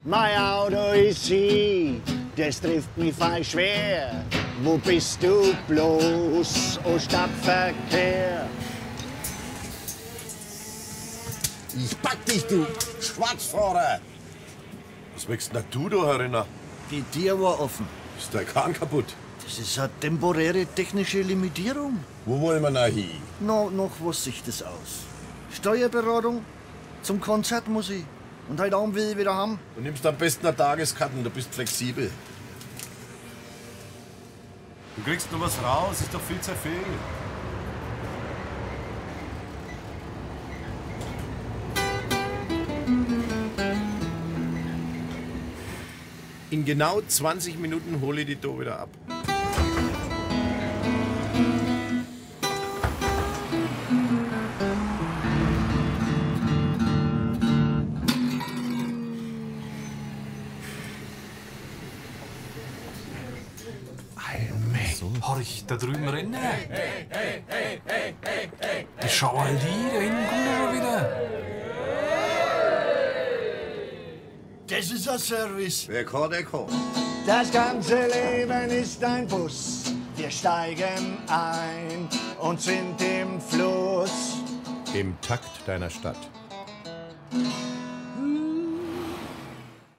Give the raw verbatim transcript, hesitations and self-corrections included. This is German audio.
Mein Auto ist hier, das trifft mich fein schwer. Wo bist du bloß, o Stadtverkehr? Ich pack dich, du Schwarzfahrer! Was wächst denn du da herinnen? Die Tür war offen. Ist der Kahn kaputt? Das ist eine temporäre technische Limitierung. Wo wollen wir nach hin? No, noch was sieht das aus? Steuerberatung? Zum Konzert muss ich. Und heute Abend will ich wieder haben. Du nimmst am besten eine Tageskarten, du bist flexibel. Du kriegst noch was raus, ist doch viel zu viel. In genau zwanzig Minuten hole ich die da wieder ab. Horch, da drüben rennen. Hey, hey, hey, hey, hey, hey, hey, hey. Schau mal die, da hinten kommt er schon wieder. Das ist ein Service. Wer kann, der kann. Das ganze Leben ist ein Bus. Wir steigen ein und sind im Fluss. Im Takt deiner Stadt.